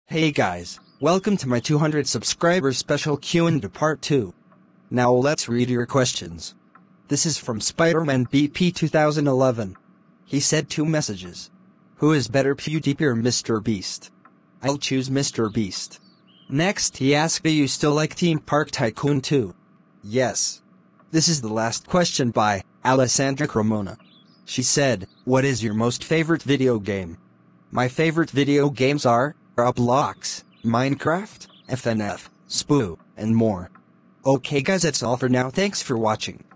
Hey guys, welcome to my 200 subscribers special Q&A part 2. Now let's read your questions. This is from Spider-Man BP 2011. He said 2 messages. Who is better, PewDiePie or Mr. Beast? I'll choose Mr. Beast. Next he asked, do you still like Theme Park Tycoon 2? Yes. This is the last question by Alessandra Cremona. She said, what is your most favorite video game? My favorite video games are Roblox, Minecraft, FNF, Spoo, and more. Okay guys, that's all for now. Thanks for watching.